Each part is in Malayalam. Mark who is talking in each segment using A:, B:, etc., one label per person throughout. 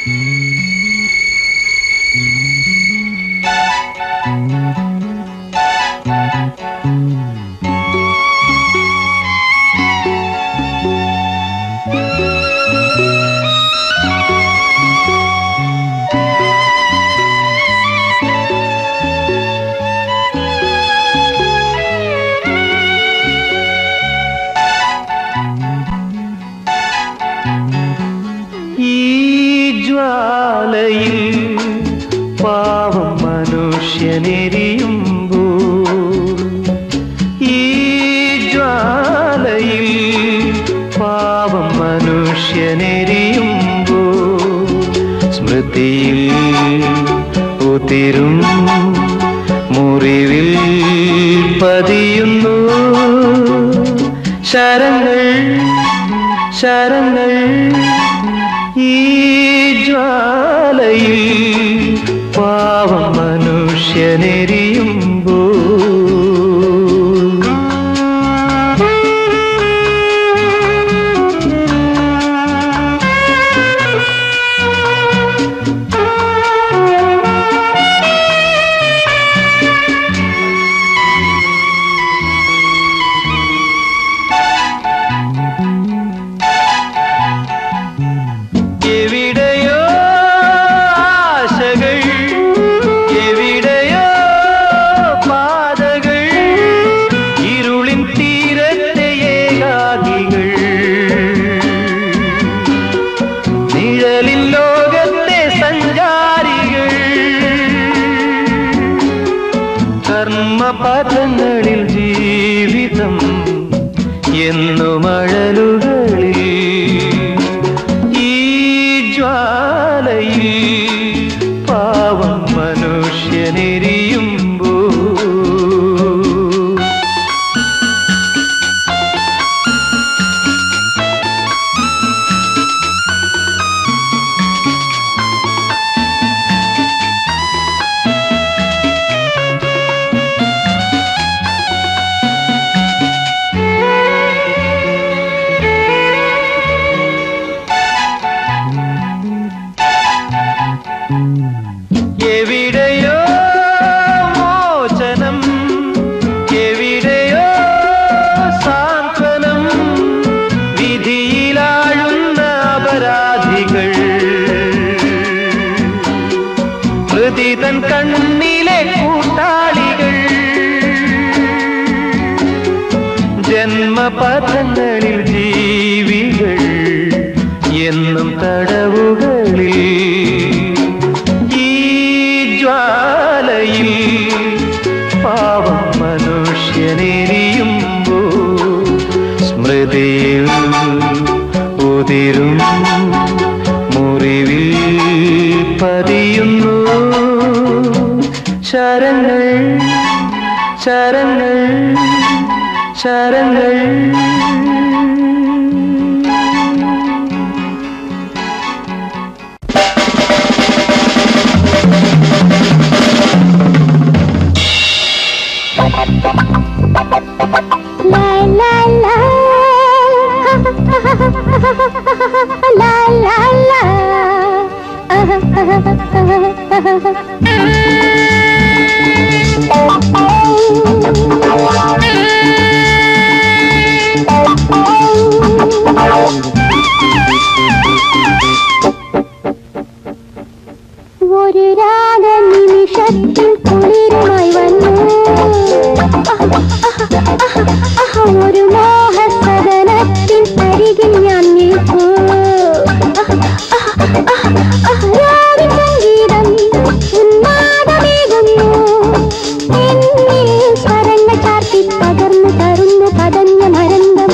A: പാവം മനുഷ്യനെരിയുമ്പോൾ ഈ ജ്വാലയിൽ പാവം മനുഷ്യനെരിയുമ്പോൾ സ്മൃതിയിൽ ഉതിരും മുറിവിൽ പതിയുന്നു ശരങ്ങൾ ശരങ്ങൾ ഈ ജ്വാലയിൽ പാവം മനുഷ്യനെരിയുമ്പോൾ എവിടെയോ ആശകൾ എവിടെയോ പാതകൾ ഇരുളിൻ തീരത്തെ ഏകാകികൾ നിഴലിൻ ലോകത്തെ സഞ്ചാരികൾ കർമ്മപഥങ്ങളിൽ ജീവിതം എന്നും അഴലുകളിൽ ജ്വാലയിൽ പാവം മനുഷ്യനെരിയുമ്പോൾ എവിടെയോ മോചനം എവിടെയോ സാന്ത്വനം വിധിയിലാഴുന്ന അപരാധികൾ ഹൃദി തൻ കണ്ണിലെ കൂട്ടാളികൾ ജന്മപഥങ്ങളിൽ ജീവികൾ എന്നും തടവുകളിൽ ജ്വാലയിൽ പാവം മനുഷ്യനെരിയുമ്പോൾ സ്മൃതിയിൽ ഉതിരും മുറിവിൽ പതിയുന്നു ശരങ്ങൾ ശരങ്ങൾ ശരങ്ങൾ
B: la la la la la la ഒരു രാഗ നിമിഷത്തിൽ കുളിരുമായി വന്നു ഒരു മോഹസദനത്തിൻ അരികിൽ ഞാൻ നിൽക്കൂ രാവിൻ സംഗീതം ഉന്മാദമേകുന്നു എന്നിൽ സ്വരങ്ങൾ ചാർത്തി പകർന്നു തരുന്നു പതഞ്ഞ മരന്തം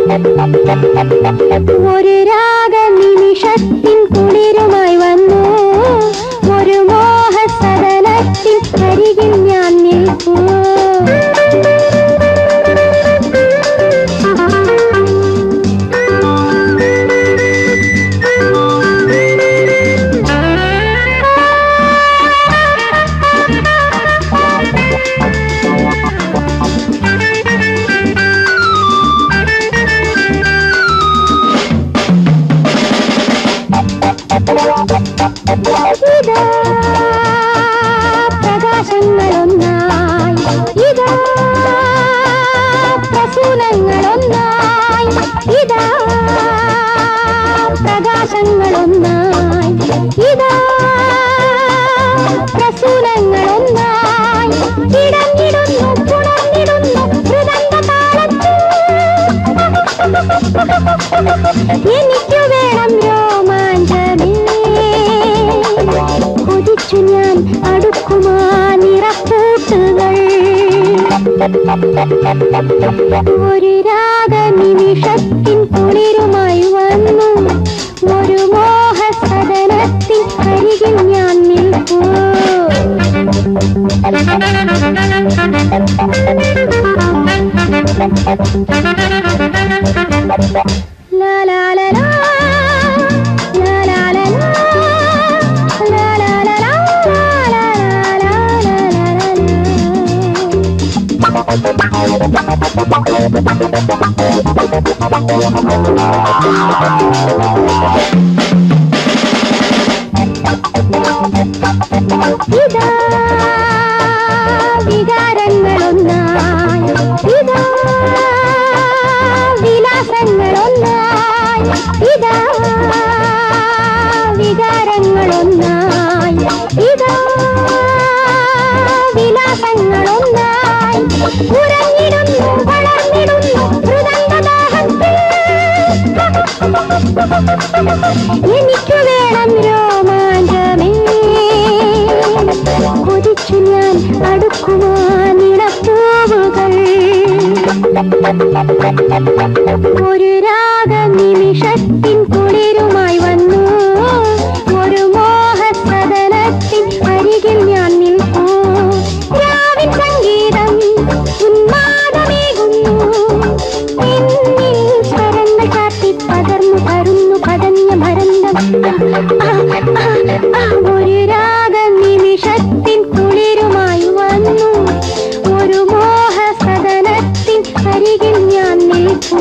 B: ഒരു രാഗ നിമിഷത്തിൻ കുളിരുമായി വന്നു ഒരു മോഹസദനത്തിൻ അരികിൽ ഞാൻ നിൽക്കൂ ഇതാ പ്രകാശങ്ങളൊന്നായി, ഇതാ പ്രസൂനങ്ങളൊന്നായി, ഇതാ പ്രകാശങ്ങളൊന്നായി, ഇതാ പ്രസൂനങ്ങളൊന്നായി ഇടഞ്ഞിടുന്നു പുണർന്നിടുന്നു ഹൃദന്തതാളത്തിൽ. എനിക്ക് വേണം രോമാഞ്ചമേ, കൊതിച്ചു ഞാൻ അടുക്കുമാ നിറക്കൂട്ടുകൾ. ഒരു രാഗനിമിഷത്തിൻ കുളിരുമായി വന്നു, ഒരു മോഹസദനത്തിൻ അരികിൽ ഞാൻ നിൽക്കൂ. ലാ ലാ ലാ ലാ ലാ ലാ ലാ ലാ ലാ ലാ ലാ ഇതാ വികാരങ്ങളൊന്നായി, ഇതാ വിലാസങ്ങളൊന്നായി, ഇതാ വികാരങ്ങളൊന്നായി, ഇതാ വിലാസങ്ങളൊന്നായി ഉറങ്ങിടുന്നു വളർന്നിടുന്നു ഹൃദന്തദാഹത്തിൽ. എനിക്ക് വേണം രോമാഞ്ചമേ, കൊതിച്ചു ഞാൻ അടുക്കുമാ നിറപ്പൂവുകൾ. ഒരു രാഗനിമിഷത്തിൻ കുളിരുമായി വന്നു, ഒരു മോഹസദനത്തിൻ അരികിൽ ഞാൻ നിൽക്കൂ. രാവിൻ സംഗീതം ഉന്മാദമേകുന്നു, എന്നിൽ സ്വരങ്ങൾ കാട്ടി പകർന്നു തരുന്നു പതഞ്ഞ മരന്തം. ഒരു രാഗനിമിഷത്തിൻ കുളിരുമായി വന്നു, ഒരു മോഹസദനത്തിൻ അരികിൽ ഞാൻ നിൽക്കൂ.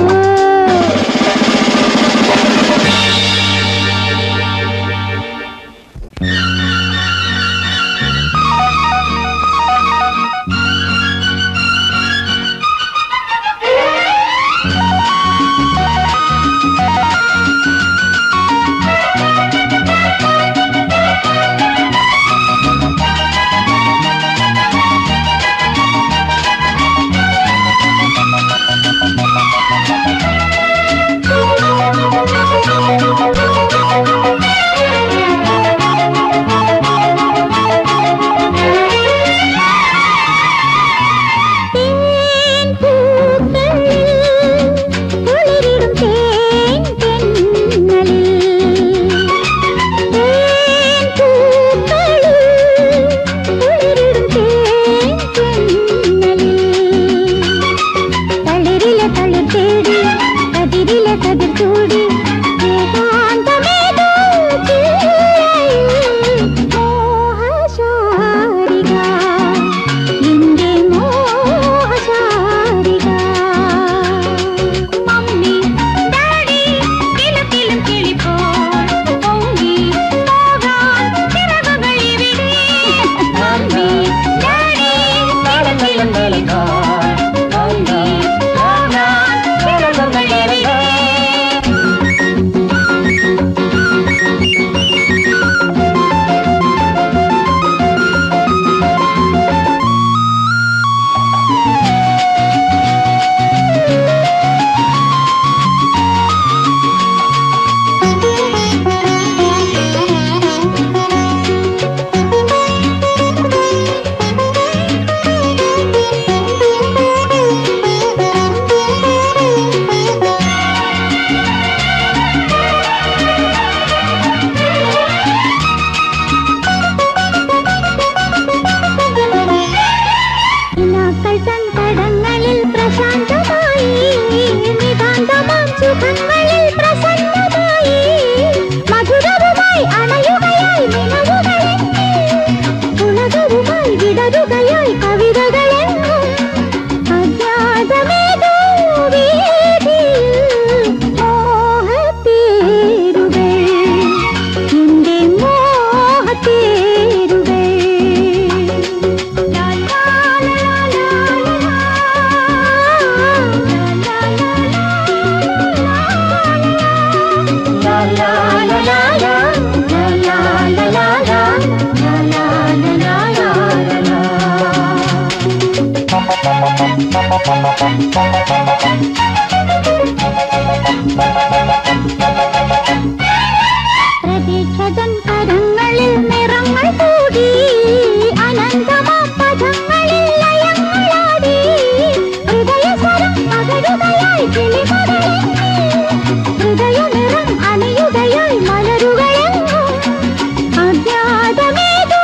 B: പ്രതീക്ഷതൻ കരങ്ങളിൽ നിറങ്ങൾ കൂടി അനന്തമാ പദങ്ങളിൽ ലയങ്ങളാടി ഹൃദയസ്വരം പകരുകയായി കിളിമകളെങ്ങും ഹൃദയനിറം അണിയുകയായി മലരുകളെങ്ങും അജ്ഞാതമേതോ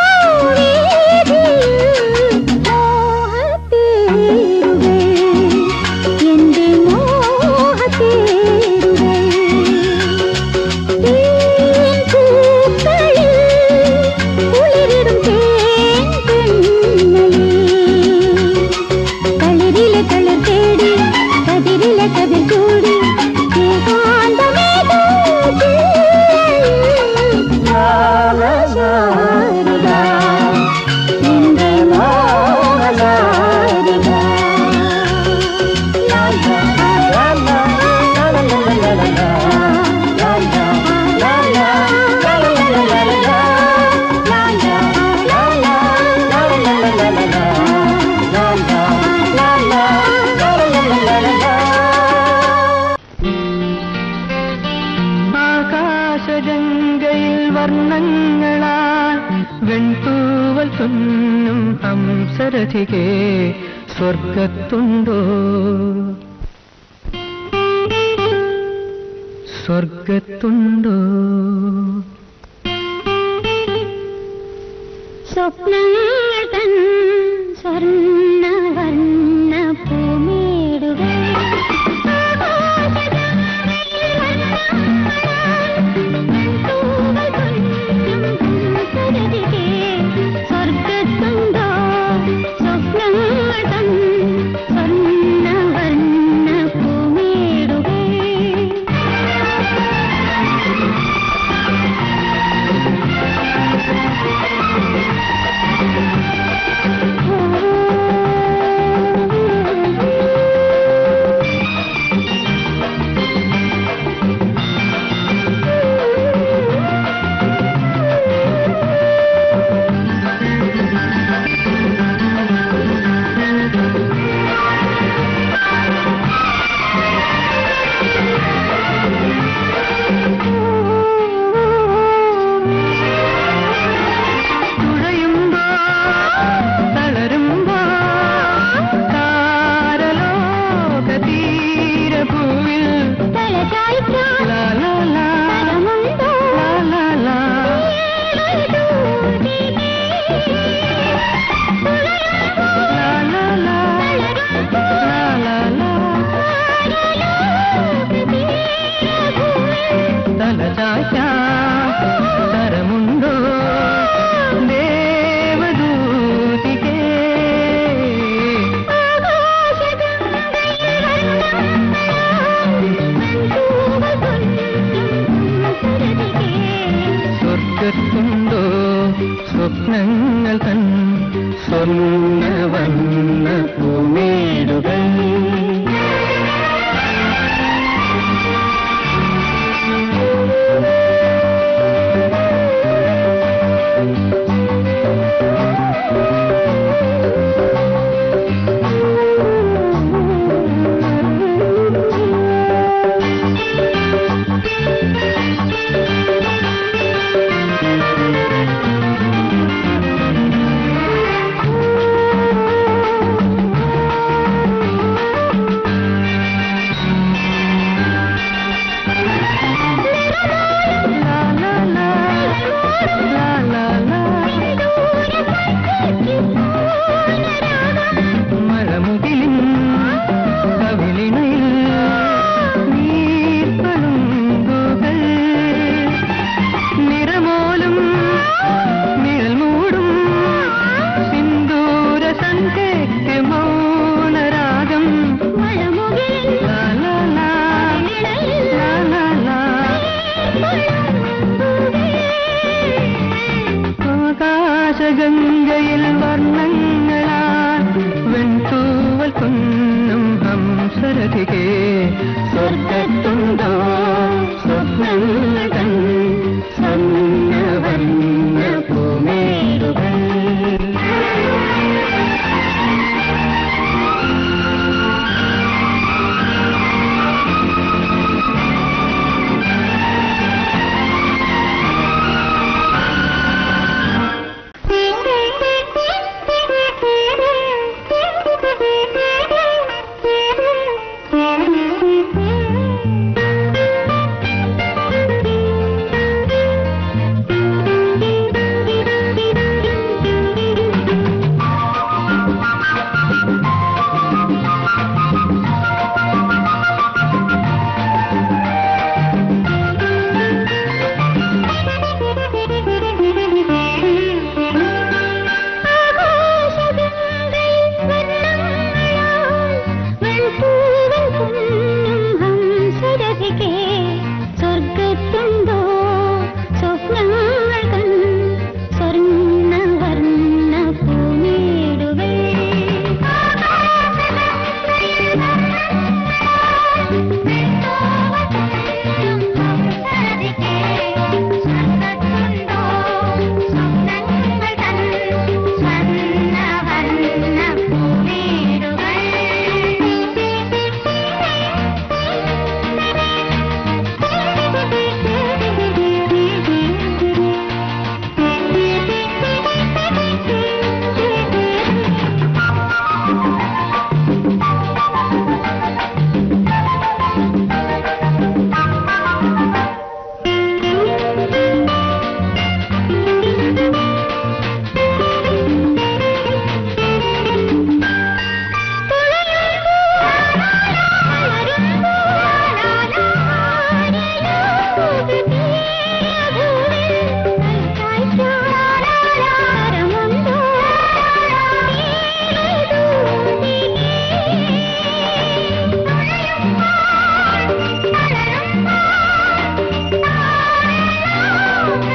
B: വീഥിയിൽ മോഹത്തേരുകൾ എന്റെ മോഹത്തേരുകൾ
A: ആകാശഗംഗയിൽ വർണ്ണങ്ങളാൽ വെൺതൂവൽ തുന്നും ഹംസരഥികേ സ്വർഗത്തുണ്ടോ സ്വർഗത്തുണ്ടോ
B: സ്വപ്നങ്ങൾ തൻ സ്വർണ്ണവർണ്ണ പൂമേടുകൾ സ്വർഗത്തുണ്ടോ സ്വപ്നങ്ങൾ തൻ സ്വർണ്ണവർണ്ണ പൂമേടുകൾ
A: തരമുണ്ടോ ദേവദൂതികേ സ്വർഗത്തുണ്ടോ സ്വപ്നങ്ങൾ തൻ സ്വർണ്ണവർണ്ണ പൂമേടുകൾ ആകാശഗംഗയിൽ വർണ്ണങ്ങളാൽ വെൺതൂവൽ തുന്നും ഹംസരഥികേ സ്വർഗത്തുണ്ടോ സ്വപ്നങ്ങൾ തൻ സ്വർണ്ണവർണ്ണ പൂമേടുകൾ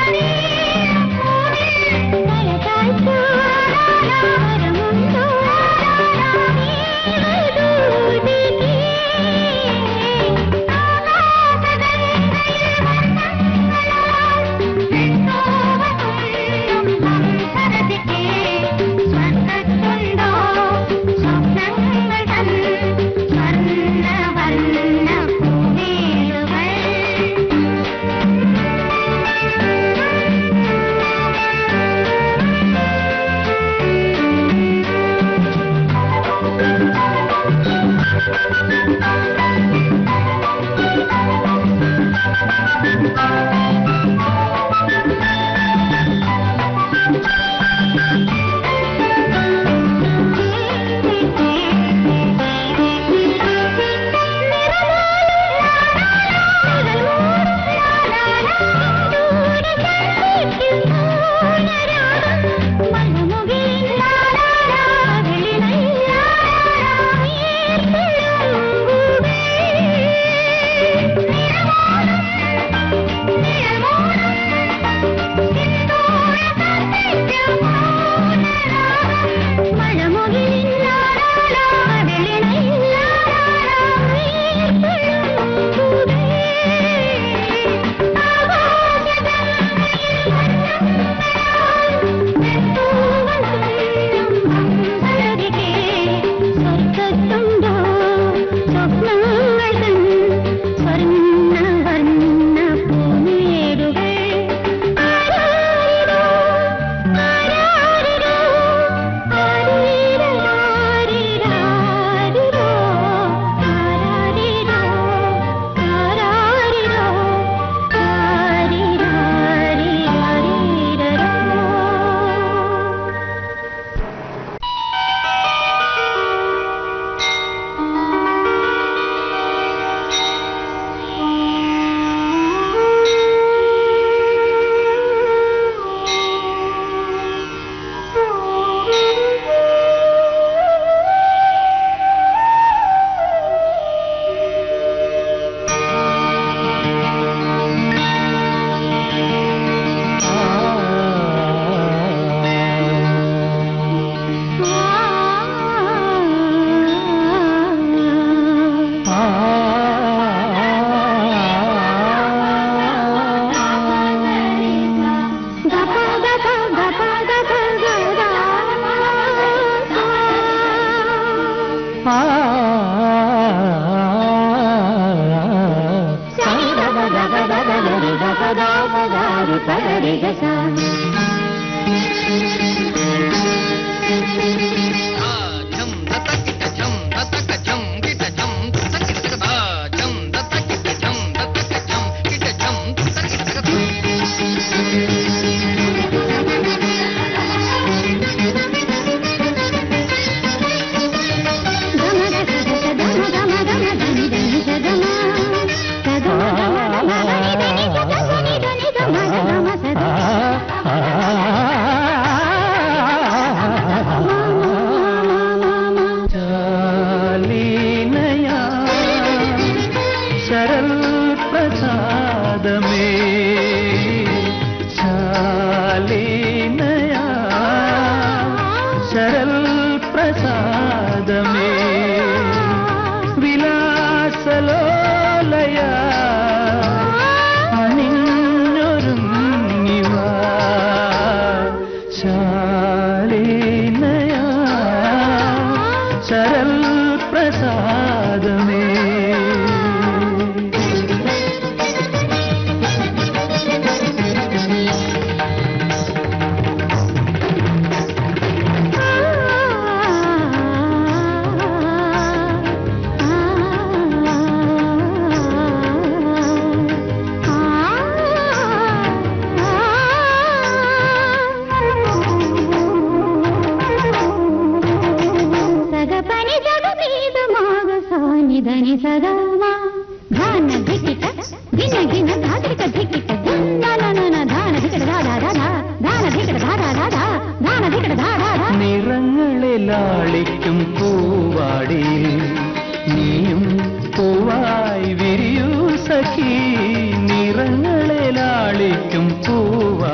A: നിറങ്ങളെ ലാളിക്കും പൂവാടിയിൽ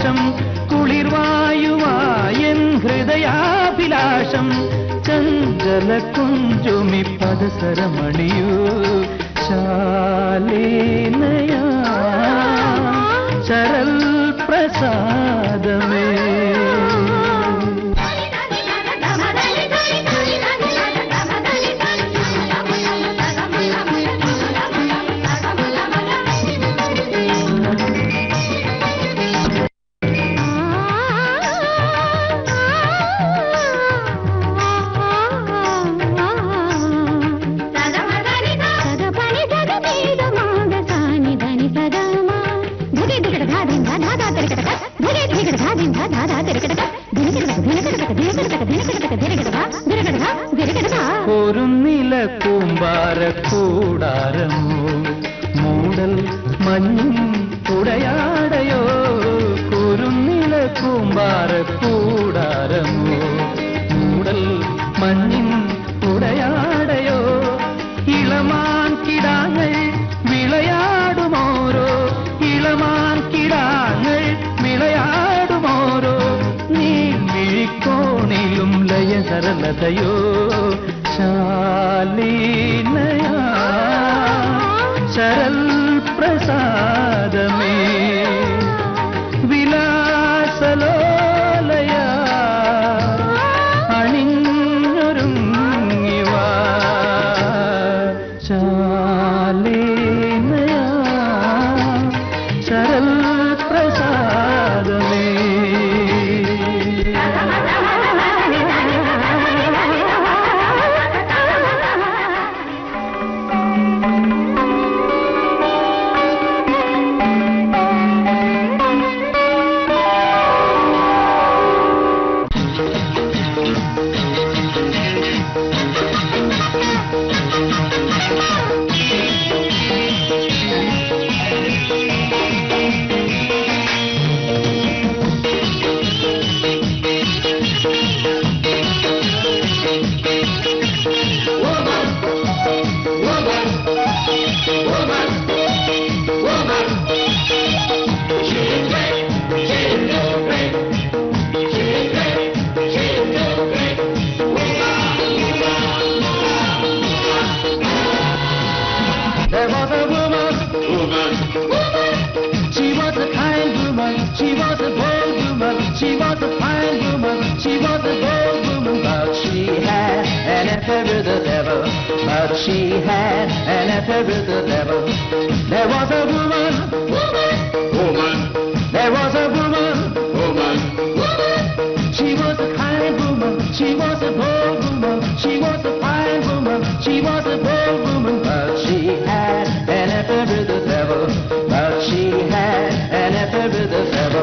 A: പ്രകാശം കുളിർവായുവായൻ ഹൃദയാഭിലാഷം ചഞ്ചല കുഞ്ചുമി പദസരമണിയൂ ശാലീനയാ ചരൽ പ്രസാദമേ ഒരു നില കൂമ്പാര കൂടാരമോ മൂടൽ മഞ്ഞും ഉടയാടയോ ഒരു നില കൂമ്പാര കൂടാരമോ മൂടൽ മഞ്ഞും ഉടയാടയോ ഇളമാൻ കിടാങ്ങൾ വിളയാടുമോരോ ഇളമാൻ കിടാങ്ങൾ വിളയാടുമോരോ നീ വിഴിക്കോണിലും ലയസരലതയോ ശാലീനയാ ചരൽ പ്രസാദമേ വിലാസലോലയാ അണിഞ്ഞൊരുങ്ങിവാ ശാലീനയാ ചരൽ പ്രസാദമേ There was a woman, she was a kind woman, she was a bold woman, she was a fine woman, she was a bold woman, but she had an affair with the devil, but she had an affair with the devil. There was a woman, there was a woman, she was a kind woman, she was a bold woman, she was a fine woman, she was a bold woman, but she had an affair with the devil, but she had an affair with the devil.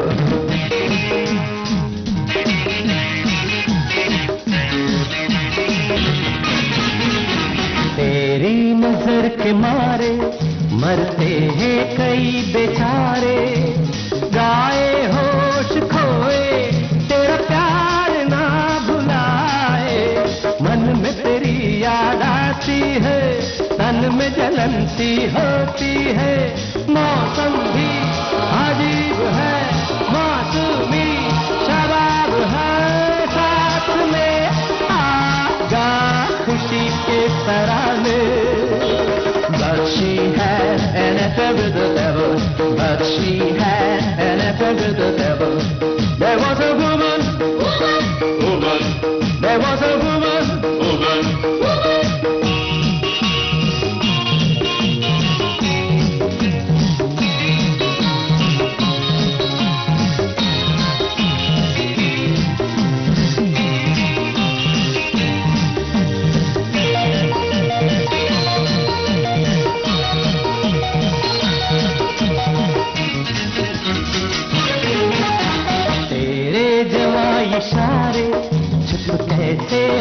A: तेरी नजर के मारे मरते हैं कई बेचारे गाए होश खोए तेरा प्यार ना भुलाए मन में तेरी याद आती है तन में जलन सी होती है मौसम भी अजीब है मौसमी शराब है साथ में आगा खुशी के तराने but she had an affair with the devil but she had an affair with the devil there was a woman there was a woman इशारे चुप कैसे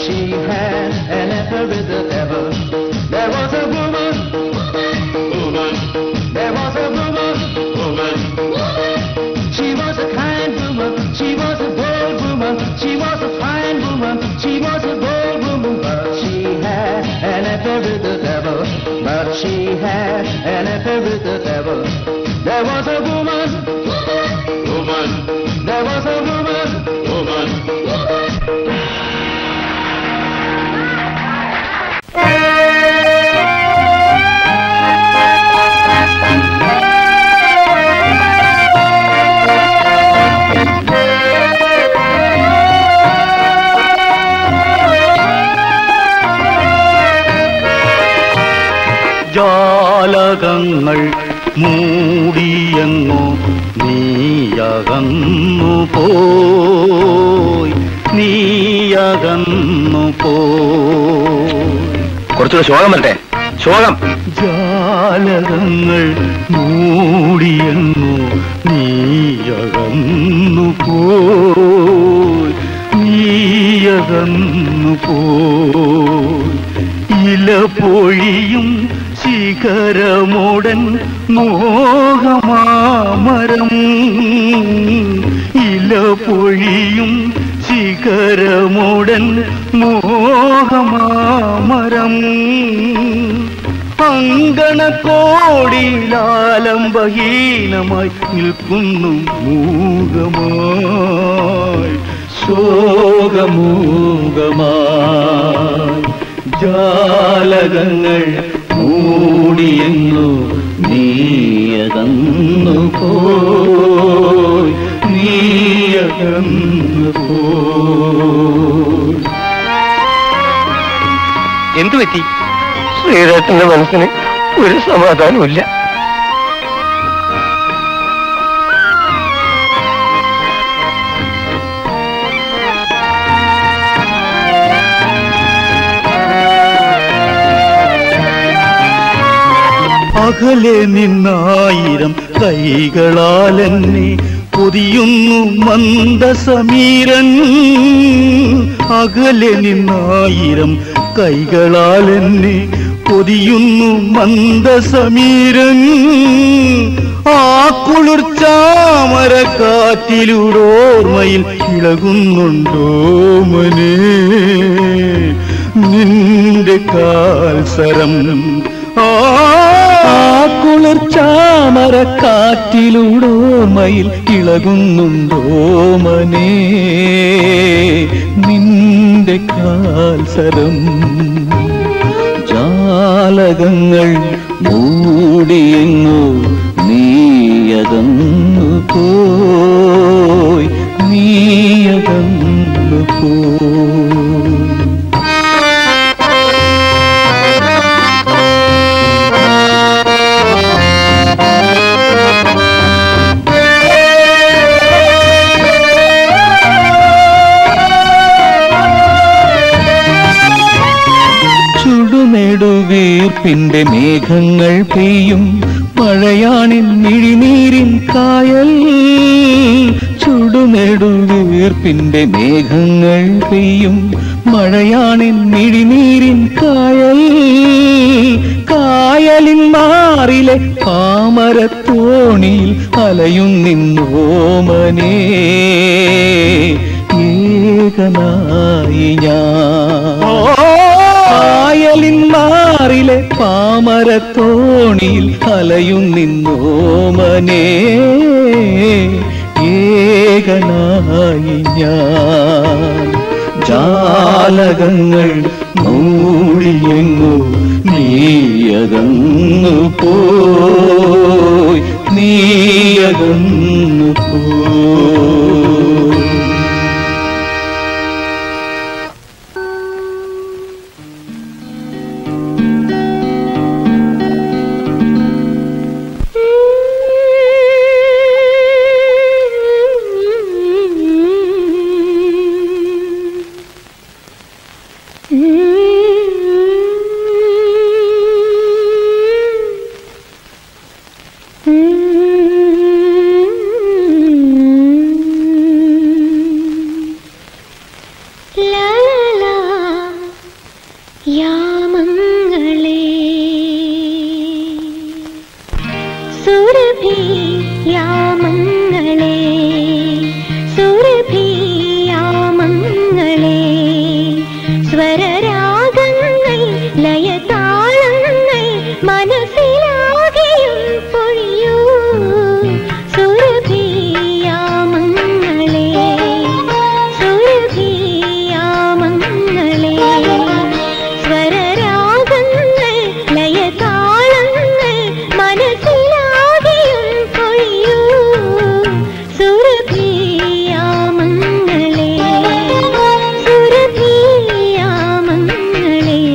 A: she had an affair with the devil. There was a woman, woman. There was a woman, woman. She was a kind woman. She was a bold woman. She was a fine woman. She was a bold woman. But she had an affair with the devil. But she had an affair with the devil. There was a woman, woman. There was a woman, woman.
C: ജാലകങ്ങൾ മൂടിയെങ്ങോ നീയകന്നു പോയി, നീയകന്നു പോയി.
D: കുറച്ചുകൂടെ ശോകം വരട്ടെ, ശോകം.
C: ജാലകങ്ങൾ മൂടിയെങ്ങോ നീയകന്നു പോയി, നീയകന്നു പോയി. ഇല പൊഴിയും ശിഖരമുടൻ മോഹമാമരം, ഇല പൊഴിയും ശിഖരമുടൻ മോഹമാമരം. അങ്കണക്കോടിലാലംബഹീനമായി നിൽക്കുന്നു മൂകമായി, ശോകമൂകമായി. ജാലകങ്ങൾ മൂടിയെന്നു നീയകന്നു പോയി, നീയകന്നു പോയി.
D: എന്തു പറ്റി? ശ്രീധരന്റെ മനസ്സിന് ഒരു സമാധാനമില്ല.
C: അകലെ നിന്നായിരം കൈകളാലെന്നെ പൊതിയുന്നു മന്ദസമീരൻ, അകലെ നിന്നായിരം കൈകളാലെന്നെ പൊതിയുന്നു മന്ദസമീരൻ. ആ കുളിർച്ചാമരക്കാറ്റിലൂടോർമ്മയിൽ ഇളകുന്നുണ്ടോ മനെ നിന്റെ കാൽസരം? ആ കുളിർച്ചാമരക്കാറ്റിലൂടോർമ്മയിൽ ഇളകുന്നുണ്ടോ മനെ നിന്റെ കാൽസരം? ജാലകങ്ങൾ മൂടിയെങ്ങോ നീയകന്നു പോയി, നീയകന്നു പോയി. ചുടുനെടുവീർപ്പിന്റെ മേഘങ്ങൾ പെയ്യും മഴയാണിൻ മിഴിനീരിൻ കായൽ, ചുടുനെടുവീർപ്പിന്റെ മേഘങ്ങൾ പെയ്യും മഴയാണിൻ മിഴിനീരിൻ കായൽ. കായലിൻ മാറിലെ പാമരത്തോണിയിൽ അലയും നിന്നോമനേ ഏകനായി ഞാൻ. കായലിൻ മാറിലെ പാമരത്തോണിയിൽ അലയും നിന്നോമനേ ഏകനായി ഞാൻ. ജാലകങ്ങൾ മൂടിയെങ്ങോ നീയകന്നു പോയി, നീയകന്നു പോയി.
B: La la la യാമങ്ങളെ Surabhi യാമങ്ങളെ Surabhi യാമങ്ങളെ സ്വരരാഗങ്ങൾ ലയതാളങ്ങൾ മനസ്സിലാകെയും പൊഴിയൂ Surabhi യാമങ്ങളെ Surabhi യാമങ്ങളെ സ്വരരാഗങ്ങൾ ലയതാളങ്ങൾ മനസ്സിലാകെയും പൊഴിയൂ Surabhi യാമങ്ങളെ Surabhi യാമങ്ങളെ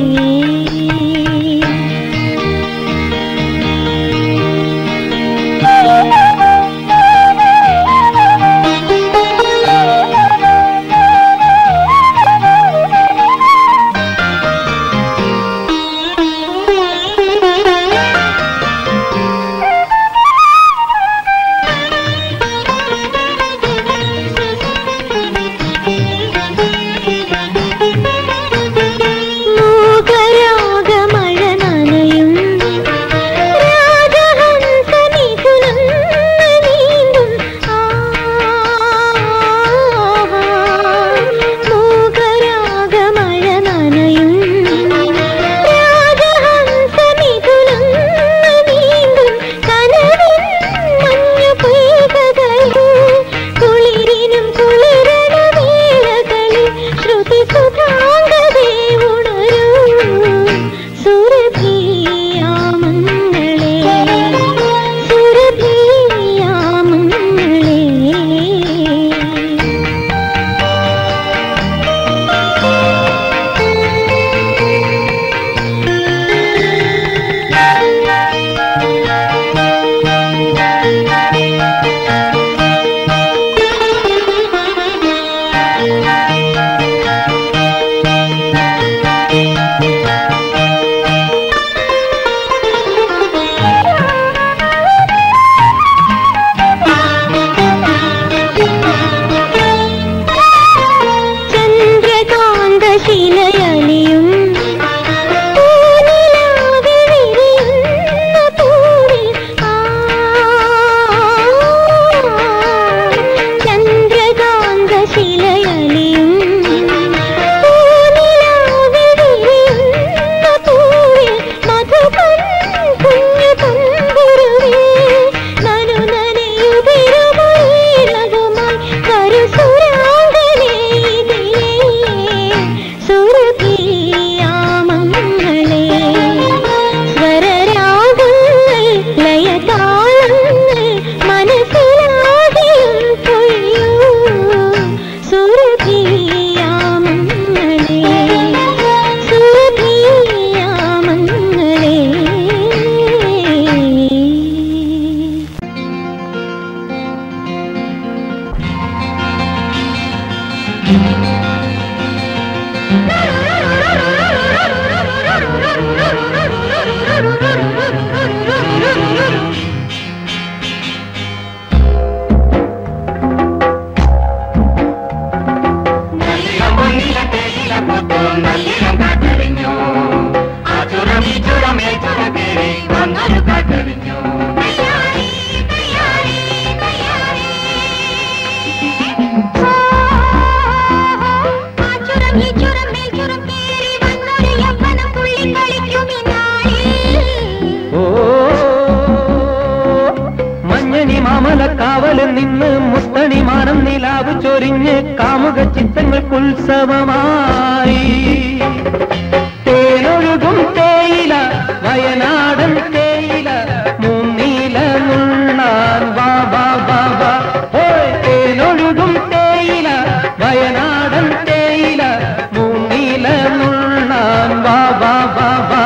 A: കാവലിൽ നിന്ന് മുത്തണി മാനം നിലാവ് ചൊരിഞ്ഞ് കാമുക ചിത്തങ്ങൾക്കുത്സവമായി തേനൊഴുകും തേയില വയനാടൻ തേയില മൂന്നീല നുള്ളാൻ വാ വാ വാ വാ തേനൊഴുകും തേയില വയനാടൻ തേയില മൂന്നീല നുള്ളാൻ വാ വാ വാ വാ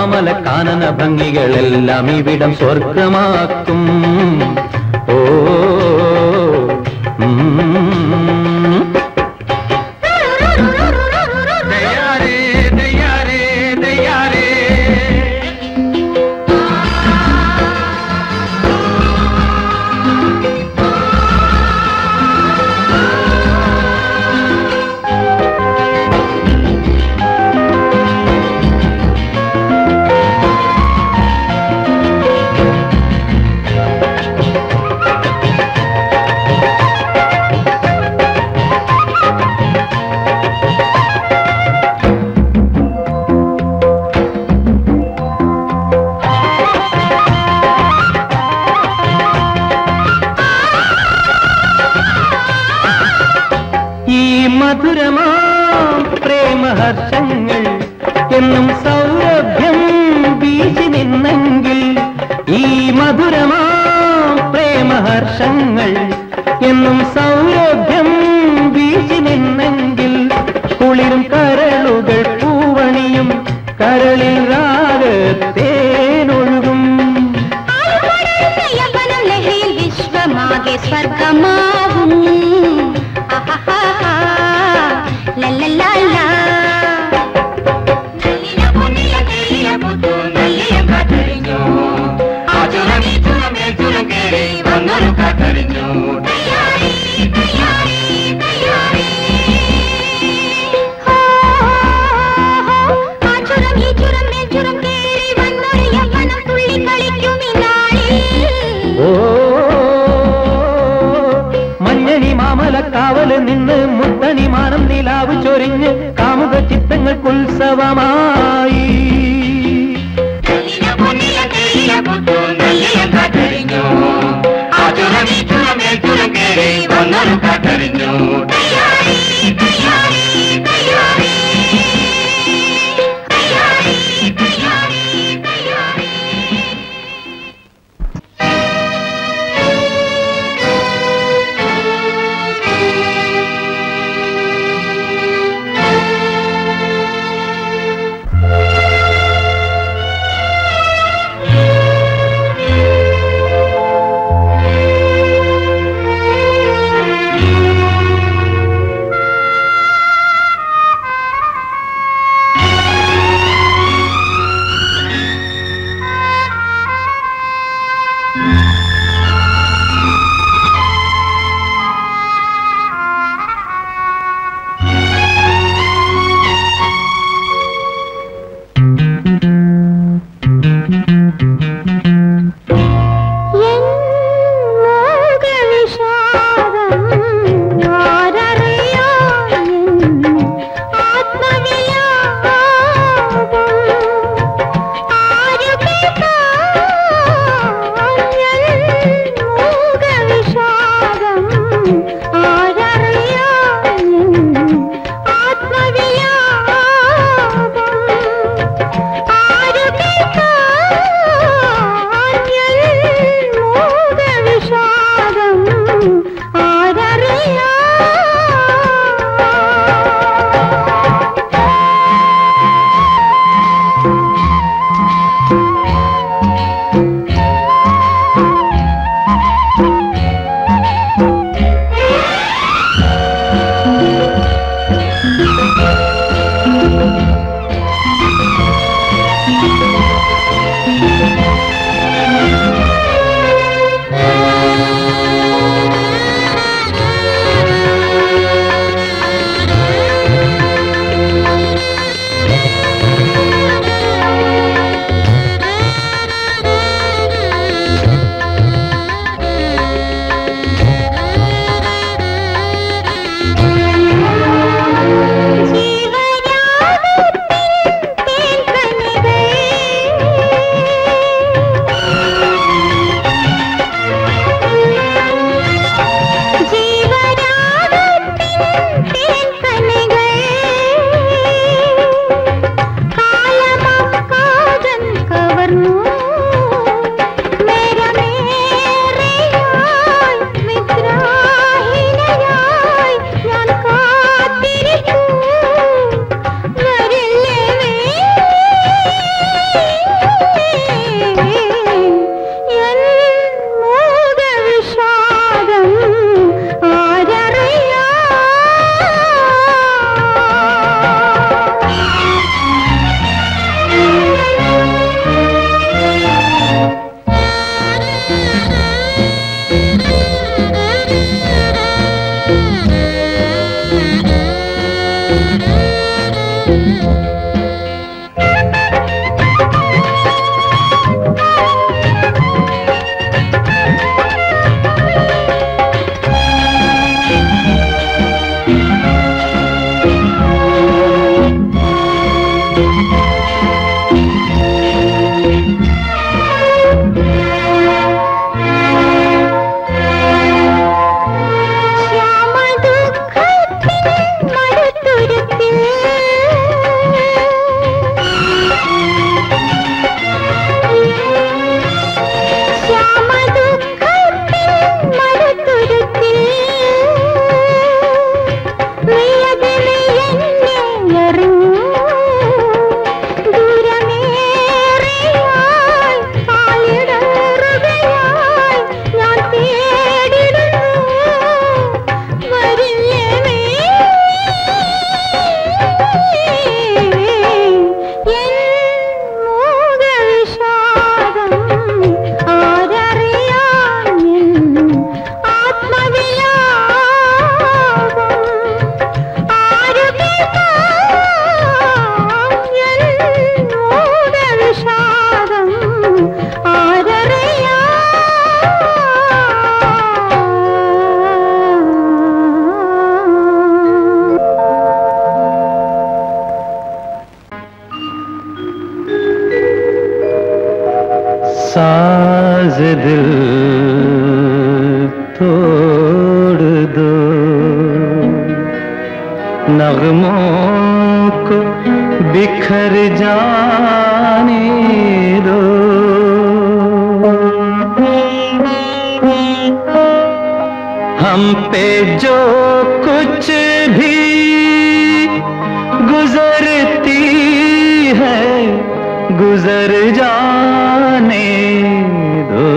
A: മാമല കാനന ഭംഗികളെല്ലാം ഇവിടം സ്വർഗമാക്കും. ഓ മധുരമാം പ്രേമഹർഷങ്ങൾ എന്നും സൗരഭ്യം വീശി നിന്നെങ്കിൽ, ഈ മധുരമാം പ്രേമഹർഷങ്ങൾ എന്നും സൗരഭ്യം വീശി നിന്നെങ്കിൽ, കുളിരും കരളുകൾ പൂവണിയും കരളിൽ രാഗത്തേനൊഴുകും.
B: വിശ്വമാകെ സ്വർഗമാകും.
A: മഞ്ഞണി മാമലക്കാവല് നിന്ന് മുത്തണി മാനം നിലാവ് ചൊരിഞ്ഞ് കാമുക ചിത്തങ്ങൾക്കുത്സവമായി. साज दिल तोड़ दो, नगमों को बिखर जाने दो। हम पे जो कुछ भी गुजरती है गुजर जाने दो।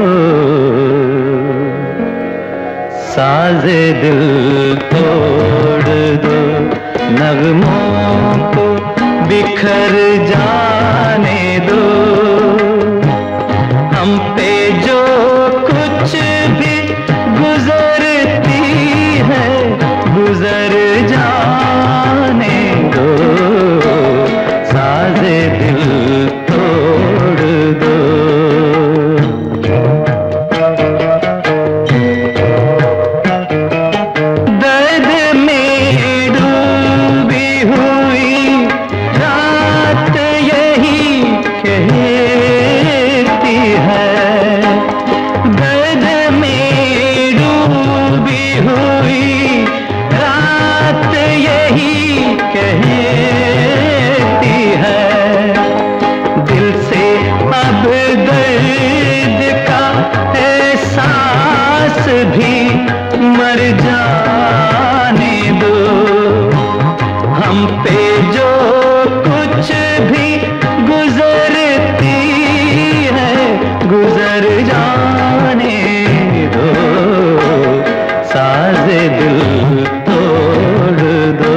A: साज़े दिल तोड़ दो, नगमों को बिखर जाने दो। हम पे जो कुछ भी गुजरती है गुजर जाने दो। साज़े दिल तोड़ दो। दर्द में डूबी हुई रात यही कहती है। दर्द में डूबी हुई रात यही कहती है। दिल से अब दर्द का एहसास भी मर जाने दो। हम पे जो कुछ भी गुजरती है गुजर जाने दो। साज़े दिल तोड़ दो।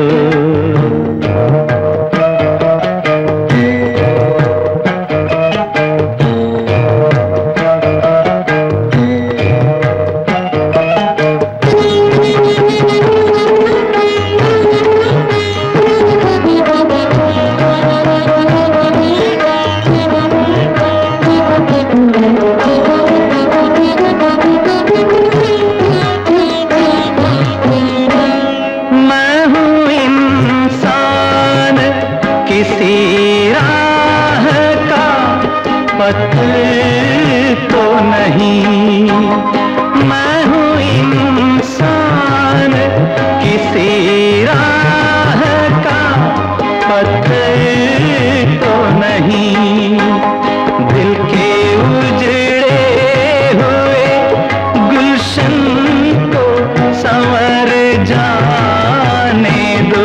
A: मैं हूँ इंसान किसी राह का पत्थर तो नहीं। मैं हूँ इंसान किसी राह का पत्थर तो नहीं। दिल के उजड़े हुए गुलशन को संवर जाने दो।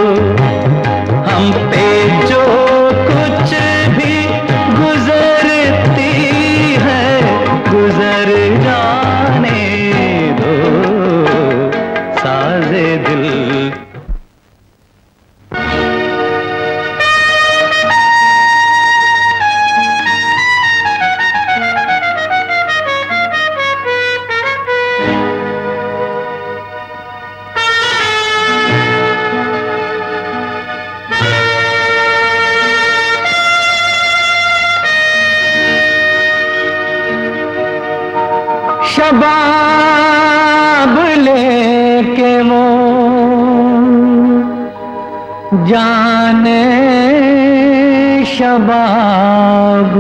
A: हम पे जो कुछ भी गुजरती है गुजर जाने दो। साज़े दिल शबाब लेके वो जाने शबाब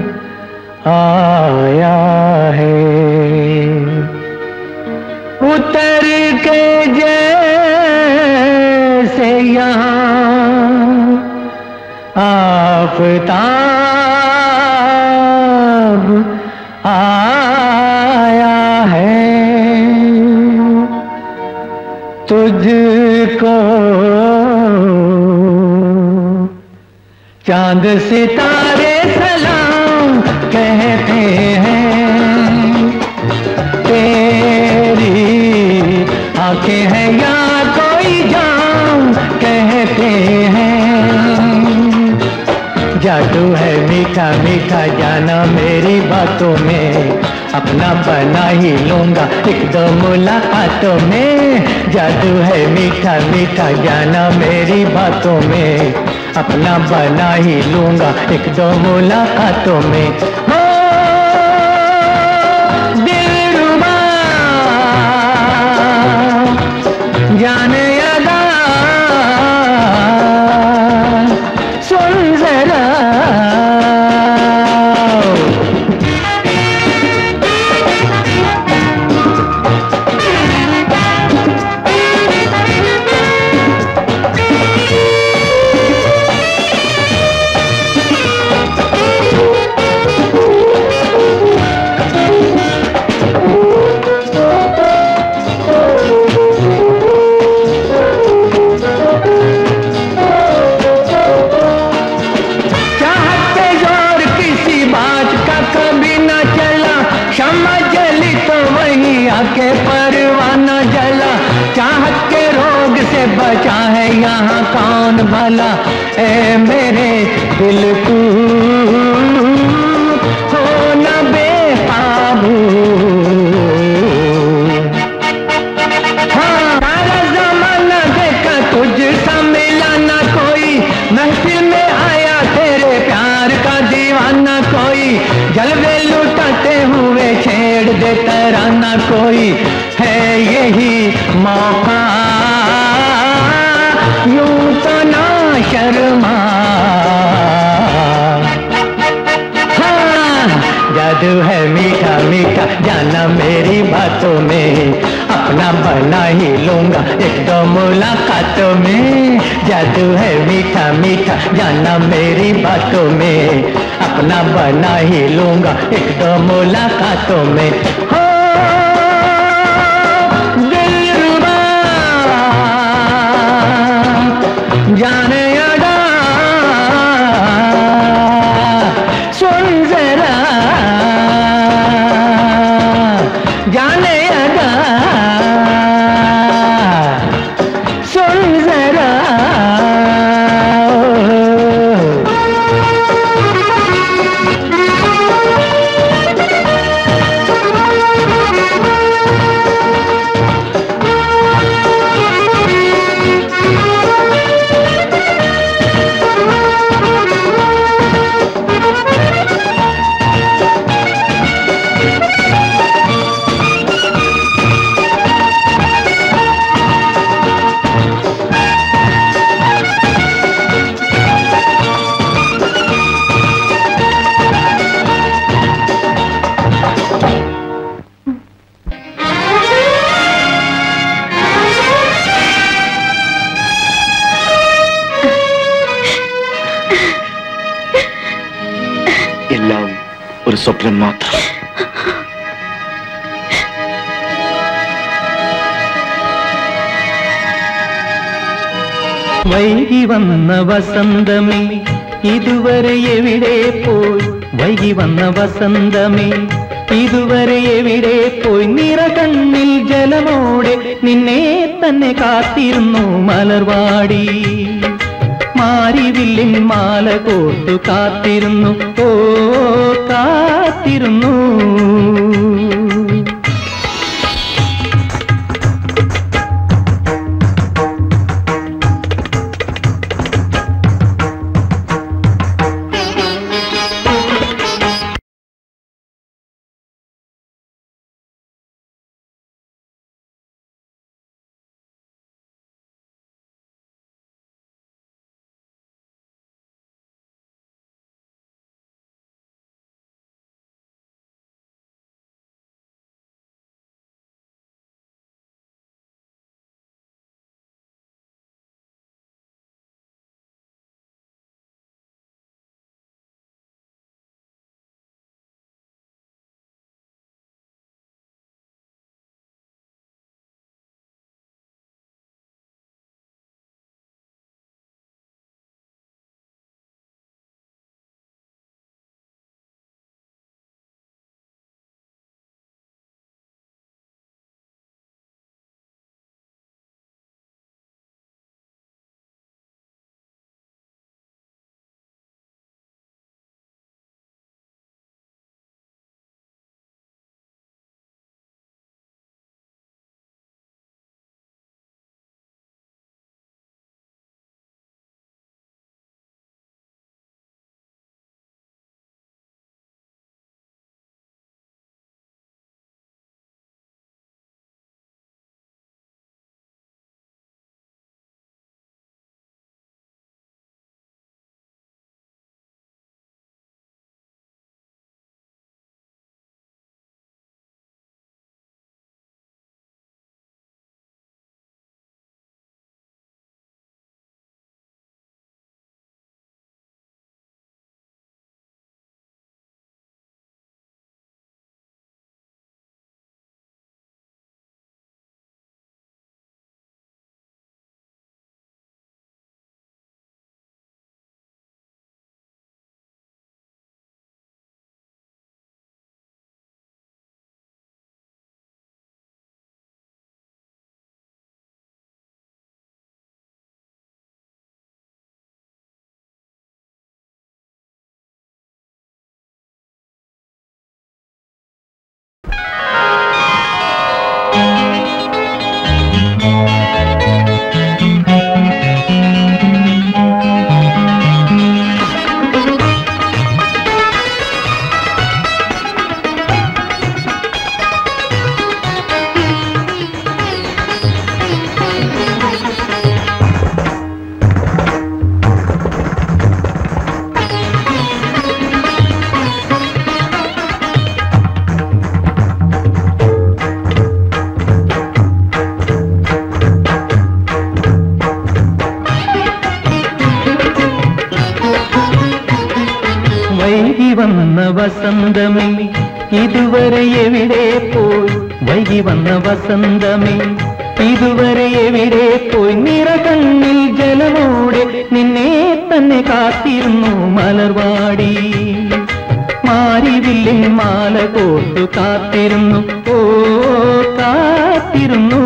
A: आया है। उतर के जैसे यहाँ आफ़ताब आया है। तुझको चांद सितारे सलाम कहते हैं। तेरी आंखें हैं या कोई जाम कहते हैं। जादू है मीठा मीठा जाना मेरी बातों में। अपना बना ही लूंगा एक दो मुलाकातों में। जादू है मीठा मीठा जाना मेरी बातों में। अपना बना ही लूंगा एक दो मुलाकातों में। हो दिलरुबा जाने अदा सुन जरा के परवाना जला, चाहत के रोग से बचा है यहाँ कौन भला। ए मेरे दिल तू हो न बेकाबू। हाँ सारा जमाना देखा तुझसा मिला ना कोई, महफिल में आया तेरे प्यार का दीवाना कोई, जलवे लुटाते हुए छेड़ दे तराना कोई। है यही मौका यूं तो ना शर्मा। हाँ जादू है मीठा मीठा जाना मेरी बातों में, अपना बना ही लूंगा एक दो मुलाकातों में। जादू है मीठा मीठा जाना मेरी बातों में, अपना बना ही लूंगा एक दो मुलाकातों में। हो दिलरुबा जाने अदा सुन जरा, जाने अदा सुन जरा।
C: എല്ലാം ഒരു സ്വപ്നം മാത്രം.
A: വൈകി വന്ന വസന്തമേ ഇതുവരെ എവിടെ പോയി, വൈകി വന്ന വസന്തമേ ഇതുവരെ എവിടെ പോയി, നിറകണ്ണിൽ ജലമോടെ നിന്നെ തന്നെ കാത്തിരുന്നു മലർവാടി. മാരിവില്ലിൻ മാല കോർത്തു കാത്തിരുന്നു, ഓ കാത്തിരുന്നു. വസന്തമേ ഇതുവരെ എവിടെ പോയി വൈകി വന്ന വസന്തമേ ഇതുവരെ എവിടെ പോയി നിറകണ്ണിൽ ജലമോടെ നിന്നെ തന്നെ കാത്തിരുന്നു മലർവാടി മാരിവില്ലിൻ മാല കോർത്തു കാത്തിരുന്നു ഓ കാത്തിരുന്നു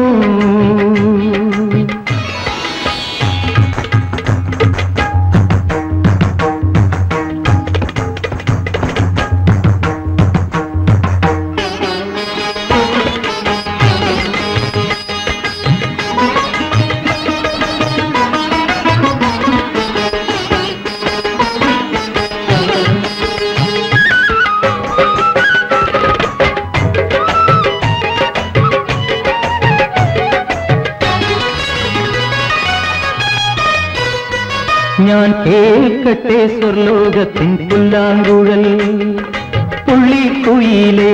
A: ഞാൻ കേൾക്കട്ടെ സ്വർലോകത്തിൻ പുല്ലാങ്കുഴൽ പുള്ളിക്കുയിലേ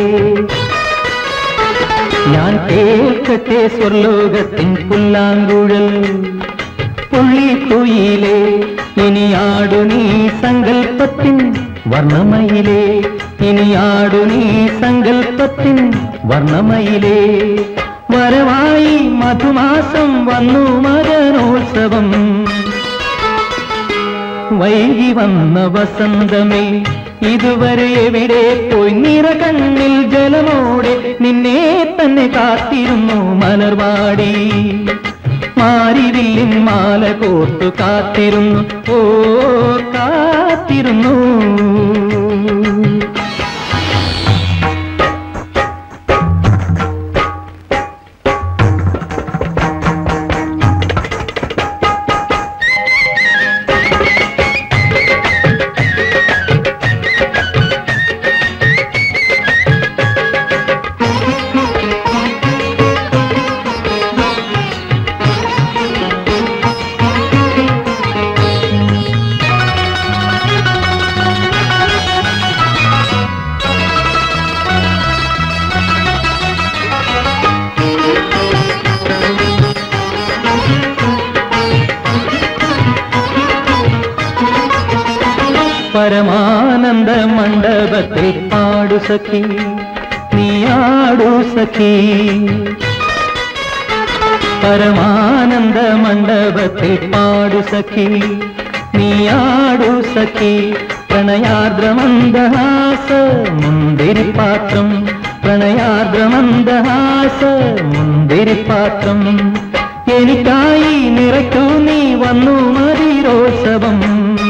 A: ഞാൻ കേൾക്കട്ടെ സ്വർലോകത്തിൻ പുല്ലാങ്കുഴൽ പുള്ളിക്കുയിലേ ഇനിയാടു നീ സങ്കൽപ്പത്തിൻ വർണ്ണമയിലേ ഇനിയാടു നീ സങ്കൽപ്പത്തിൻ വർണ്ണമയിലേ വരവായി മധുമാസം വന്നു മകനോത്സവം വൈകി വന്ന വസന്തമേ ഇതുവരെ എവിടെ പോയി നിറകണ്ണിൽ ജലമോടെ നിന്നെ തന്നെ കാത്തിരുന്നു മലർവാടി മാരിവില്ലിൻ മാല കോർത്തു കാത്തിരുന്നു ഓ കാത്തിരുന്നു പരമാനന്ദ മണ്ഡപത്തിൽ പാടു സഖി നീയാടു സഖി പരമാനന്ദ മണ്ഡപത്തിൽ പാടു സഖി നീയാടു സഖി പ്രണയാർദ്രമന്ദഹാസ മുന്തിരിപ്പാത്രം പ്രണയാർദ്രമന്ദഹാസ മുന്തിരിപ്പാത്രം എനിക്കായി നിറയ്ക്കൂ നീ വന്നു മതിരോത്സവം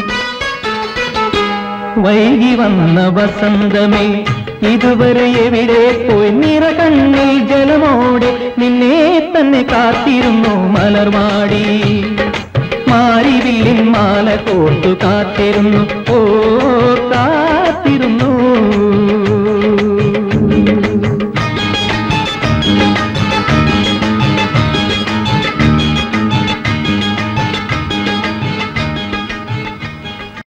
A: വൈകി വന്ന വസന്തമേ ഇതുവരെ എവിടെ പോയി നിറകണ്ണിൽ ജലമോടെ നിന്നെ തന്നെ കാത്തിരുന്നു മലർവാടി മാരിവില്ലിൻ മാല കോർത്തു കാത്തിരുന്നു ഓ കാത്തിരുന്നു